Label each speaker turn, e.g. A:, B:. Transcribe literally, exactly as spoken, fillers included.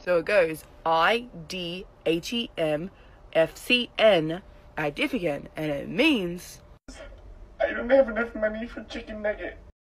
A: So it goes I D H E M F C N, I D H E M F C N, and it means
B: I don't have enough money for chicken nugget.